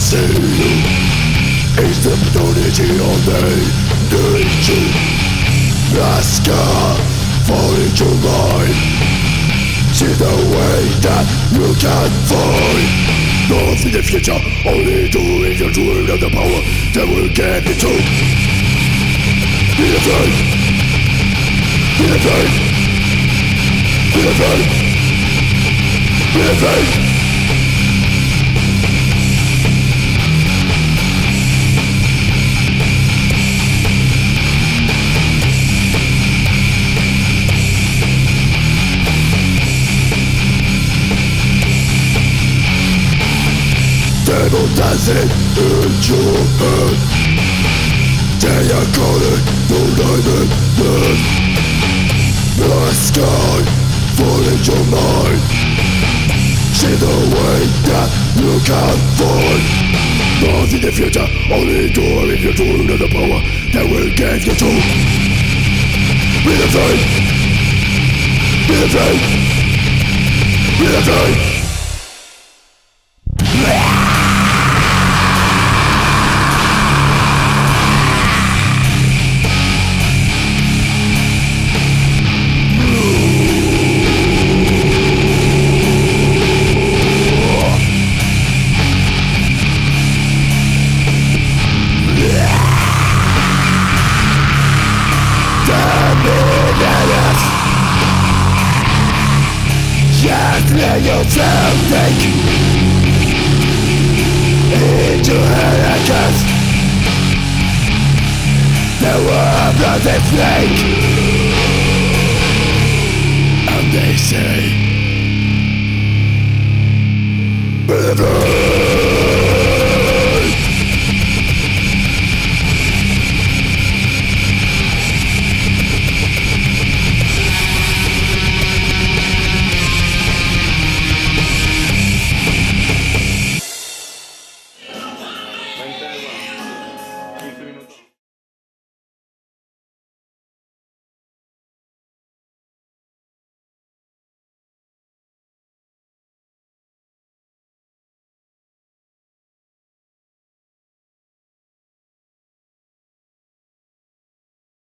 see you. Is the opportunity on the nature. Ask her for into mine. See the way that you can find. North in the future, only doing your dream of the power that will get you to. Be afraid. Be afraid. Be afraid. Be afraid. Devil dancing in your head. They are calling unnamed men. The sky falling your mind. See the way that you can find. North in the future, only door if you do know the power that will get you to. Be afraid. Be afraid. Be afraid. Just let yourself think into hurricanes. The world doesn't think, and they say